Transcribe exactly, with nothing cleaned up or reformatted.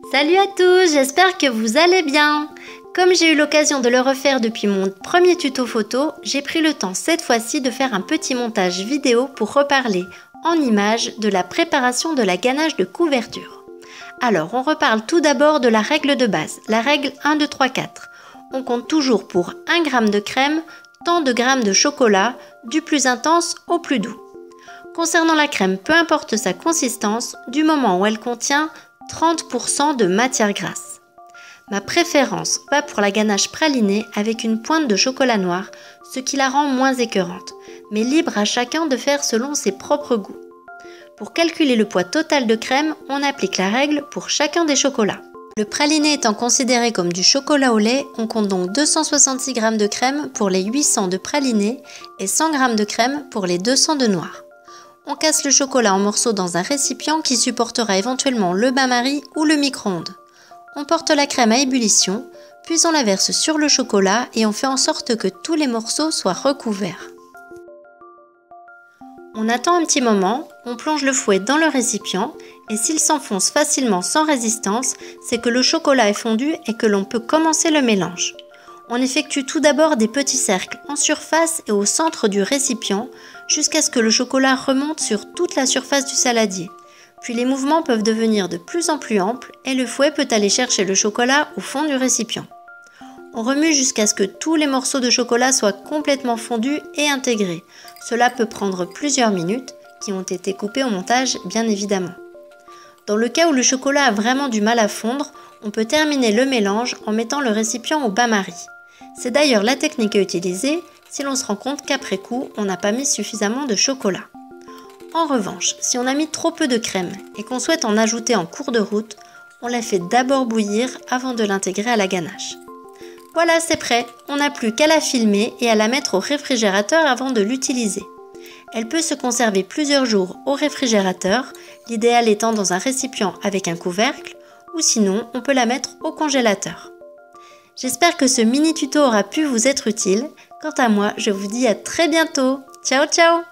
Salut à tous, j'espère que vous allez bien. Comme j'ai eu l'occasion de le refaire depuis mon premier tuto photo, j'ai pris le temps cette fois-ci de faire un petit montage vidéo pour reparler en images de la préparation de la ganache de couverture. Alors, on reparle tout d'abord de la règle de base, la règle un, deux, trois, quatre. On compte toujours pour un gramme de crème, tant de grammes de chocolat, du plus intense au plus doux. Concernant la crème, peu importe sa consistance, du moment où elle contient trente pour cent de matière grasse. Ma préférence va pour la ganache pralinée avec une pointe de chocolat noir, ce qui la rend moins écœurante, mais libre à chacun de faire selon ses propres goûts. Pour calculer le poids total de crème, on applique la règle pour chacun des chocolats. Le praliné étant considéré comme du chocolat au lait, on compte donc deux cent soixante-six grammes de crème pour les huit cents de praliné et cent grammes de crème pour les deux cents de noir. On casse le chocolat en morceaux dans un récipient qui supportera éventuellement le bain-marie ou le micro-ondes. On porte la crème à ébullition, puis on la verse sur le chocolat et on fait en sorte que tous les morceaux soient recouverts. On attend un petit moment, on plonge le fouet dans le récipient et s'il s'enfonce facilement sans résistance, c'est que le chocolat est fondu et que l'on peut commencer le mélange. On effectue tout d'abord des petits cercles en surface et au centre du récipient jusqu'à ce que le chocolat remonte sur toute la surface du saladier. Puis les mouvements peuvent devenir de plus en plus amples et le fouet peut aller chercher le chocolat au fond du récipient. On remue jusqu'à ce que tous les morceaux de chocolat soient complètement fondus et intégrés. Cela peut prendre plusieurs minutes, qui ont été coupées au montage bien évidemment. Dans le cas où le chocolat a vraiment du mal à fondre, on peut terminer le mélange en mettant le récipient au bain-marie. C'est d'ailleurs la technique à utiliser si l'on se rend compte qu'après coup, on n'a pas mis suffisamment de chocolat. En revanche, si on a mis trop peu de crème et qu'on souhaite en ajouter en cours de route, on la fait d'abord bouillir avant de l'intégrer à la ganache. Voilà, c'est prêt, on n'a plus qu'à la filmer et à la mettre au réfrigérateur avant de l'utiliser. Elle peut se conserver plusieurs jours au réfrigérateur, l'idéal étant dans un récipient avec un couvercle, ou sinon on peut la mettre au congélateur. J'espère que ce mini tuto aura pu vous être utile. Quant à moi, je vous dis à très bientôt. Ciao ciao!